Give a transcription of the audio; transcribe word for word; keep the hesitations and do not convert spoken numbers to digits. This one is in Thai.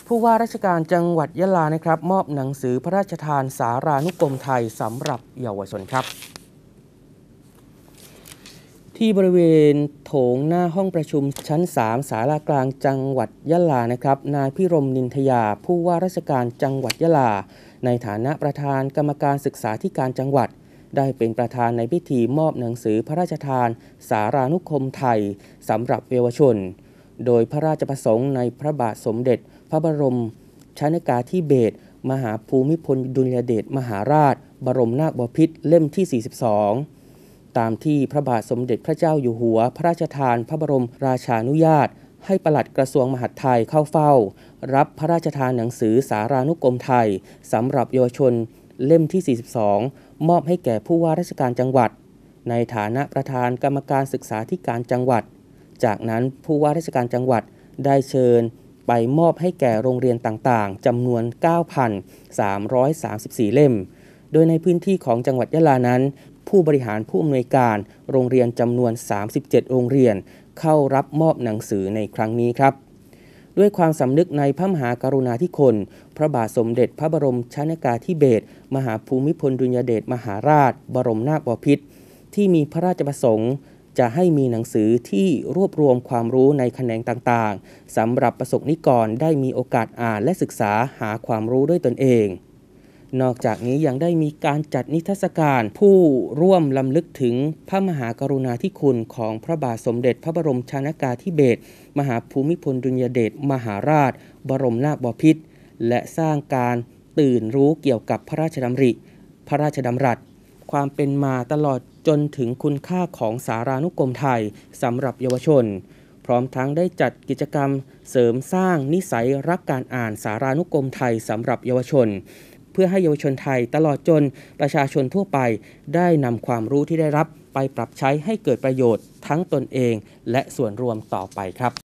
ผู้ว่าราชการจังหวัดยะลานะครับมอบหนังสือพระราชทานสารานุกรมไทยสำหรับเยาวชนครับที่บริเวณโถงหน้าห้องประชุมชั้นสามศาลากลางจังหวัดยะลานะครับนายพิรมนินทยาผู้ว่าราชการจังหวัดยะลาในฐานะประธานกรรมการศึกษาธิการจังหวัดได้เป็นประธานในพิธีมอบหนังสือพระราชทานสารานุกรมไทยสำหรับเยาวชนโดยพระราชประสงค์ในพระบาทสมเด็จพระบรมชนกาธิเบศรมหาภูมิพลอดุลยเดชมหาราชบรมนาถบพิตรเล่มที่สี่สิบสองตามที่พระบาทสมเด็จพระเจ้าอยู่หัวพระราชทานพระบรมราชานุญาตให้ปลัดกระทรวงมหาดไทยเข้าเฝ้ารับพระราชทานหนังสือสารานุกรมไทยสำหรับเยาวชนเล่มที่สี่สิบสองมอบให้แก่ผู้ว่าราชการจังหวัดในฐานะประธานกรรมการศึกษาธิการจังหวัดจากนั้นผู้ว่าราชการจังหวัดได้เชิญไปมอบให้แก่โรงเรียนต่างๆจำนวน เก้าพันสามร้อยสามสิบสี่ เล่มโดยในพื้นที่ของจังหวัดยะลานั้นผู้บริหารผู้อำนวยการโรงเรียนจำนวนสามสิบเจ็ดโรงเรียนเข้ารับมอบหนังสือในครั้งนี้ครับด้วยความสำนึกในพระมหากรุณาธิคุณพระบาทสมเด็จพระบรมชนกาธิเบศรมหาภูมิพลอดุลยเดชมหาราชบรมนาถบพิตรที่มีพระราชประสงค์จะให้มีหนังสือที่รวบรวมความรู้ในแขนงต่างๆสำหรับประสบนิกรได้มีโอกาสอ่านและศึกษาหาความรู้ด้วยตนเองนอกจากนี้ยังได้มีการจัดนิทรรศการผู้ร่วมลำลึกถึงพระมหากรุณาธิคุณของพระบาทสมเด็จพระบรมชนกาธิเบศรมหาภูมิพลอดุลยเดชมหาราชบรมนาถบพิตรและสร้างการตื่นรู้เกี่ยวกับพระราชดำริพระราชดำรัสความเป็นมาตลอดจนถึงคุณค่าของสารานุกรมไทยสำหรับเยาวชนพร้อมทั้งได้จัดกิจกรรมเสริมสร้างนิสัยรักการอ่านสารานุกรมไทยสำหรับเยาวชนเพื่อให้เยาวชนไทยตลอดจนประชาชนทั่วไปได้นำความรู้ที่ได้รับไปปรับใช้ให้เกิดประโยชน์ทั้งตนเองและส่วนรวมต่อไปครับ